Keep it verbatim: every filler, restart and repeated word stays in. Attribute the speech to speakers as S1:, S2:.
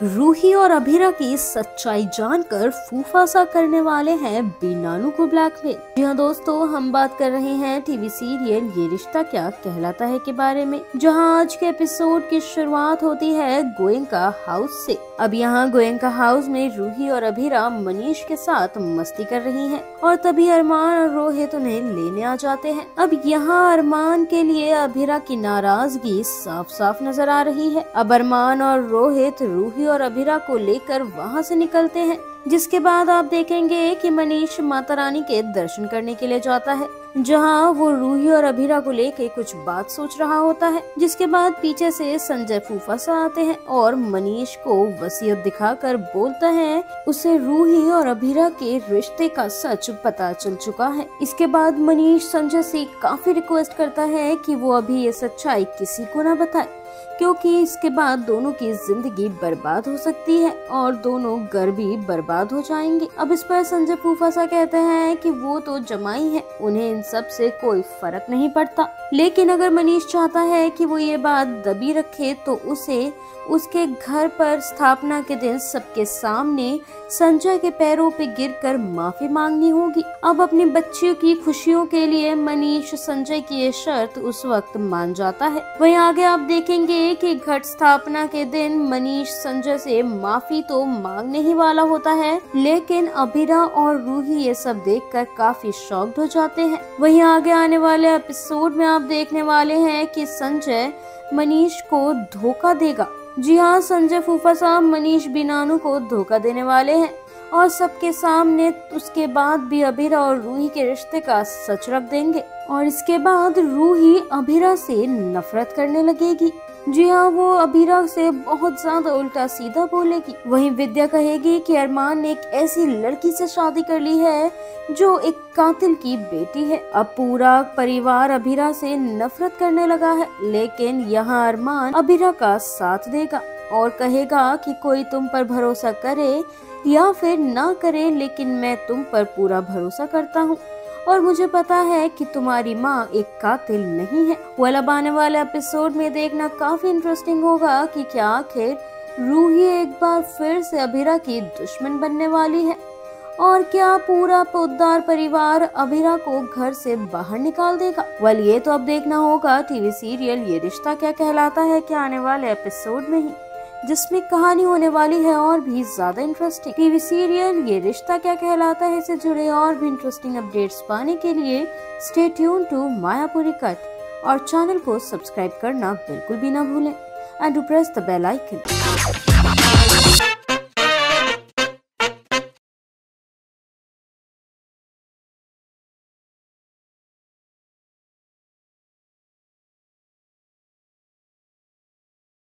S1: रूही और अभीरा की सच्चाई जानकर फूफासा करने वाले हैं बीनानू को ब्लैकमेल। जी हाँ दोस्तों, हम बात कर रहे हैं टीवी सीरियल ये रिश्ता क्या कहलाता है के बारे में, जहां आज के एपिसोड की शुरुआत होती है गोयनका हाउस से। अब यहाँ गोयनका हाउस में रूही और अभीरा मनीष के साथ मस्ती कर रही हैं और तभी अरमान और रोहित उन्हें लेने आ जाते हैं। अब यहाँ अरमान के लिए अभीरा की नाराजगी साफ साफ नजर आ रही है। अब अरमान और रोहित रूही और अभीरा को लेकर वहाँ से निकलते हैं, जिसके बाद आप देखेंगे कि मनीष माता रानी के दर्शन करने के लिए जाता है, जहां वो रूही और अभीरा को लेके कुछ बात सोच रहा होता है। जिसके बाद पीछे से संजय फूफासा आते हैं और मनीष को वसीयत दिखाकर बोलता है उसे रूही और अभीरा के रिश्ते का सच पता चल चुका है। इसके बाद मनीष संजय से काफी रिक्वेस्ट करता है कि वो अभी ये सच्चाई किसी को न बताए, क्योंकि इसके बाद दोनों की जिंदगी बर्बाद हो सकती है और दोनों घर भी बर्बाद हो जाएंगे। अब इस पर संजय फूफासा कहते हैं कि वो तो जमाई है, उन्हें इन सब से कोई फर्क नहीं पड़ता। लेकिन अगर मनीष चाहता है कि वो ये बात दबी रखे तो उसे उसके घर पर स्थापना के दिन सबके सामने संजय के पैरों पे गिरकर माफी मांगनी होगी। अब अपनी बच्चियों की खुशियों के लिए मनीष संजय की ये शर्त उस वक्त मान जाता है। वहीं आगे आप देखेंगे कि घट स्थापना के दिन मनीष संजय से माफी तो मांगने ही वाला होता है, लेकिन अभीरा और रूही ये सब देखकर काफी शॉक्ड हो जाते हैं। वहीं आगे आने वाले एपिसोड में आप देखने वाले हैं कि संजय मनीष को धोखा देगा। जी हाँ, संजय फूफासा मनीष बीनानू को धोखा देने वाले हैं और सबके सामने उसके बाद भी अभीरा और रूही के रिश्ते का सच रख देंगे और इसके बाद रूही अभीरा से नफरत करने लगेगी। जी हाँ, वो अभीरा से बहुत ज्यादा उल्टा सीधा बोलेगी। वहीं विद्या कहेगी कि अरमान ने एक ऐसी लड़की से शादी कर ली है जो एक कातिल की बेटी है। अब पूरा परिवार अभीरा से नफरत करने लगा है, लेकिन यहाँ अरमान अभीरा का साथ देगा और कहेगा कि कोई तुम पर भरोसा करे या फिर ना करे, लेकिन मैं तुम पर पूरा भरोसा करता हूँ और मुझे पता है कि तुम्हारी माँ एक कातिल नहीं है। वेल, अब आने वाले एपिसोड में देखना काफी इंटरेस्टिंग होगा कि क्या आखिर रूही एक बार फिर से अभीरा की दुश्मन बनने वाली है और क्या पूरा पोद्दार परिवार अभीरा को घर से बाहर निकाल देगा। वेल, ये तो अब देखना होगा टीवी सीरियल ये रिश्ता क्या कहलाता है कि आने वाले एपिसोड में ही, जिसमें कहानी होने वाली है और भी ज्यादा इंटरेस्टिंग। टीवी सीरियल ये रिश्ता क्या कहलाता है से जुड़े और भी इंटरेस्टिंग अपडेट्स पाने के लिए stay tune to Mayapuri cut और चैनल को सब्सक्राइब करना बिल्कुल भी ना भूलें and to press the bell icon.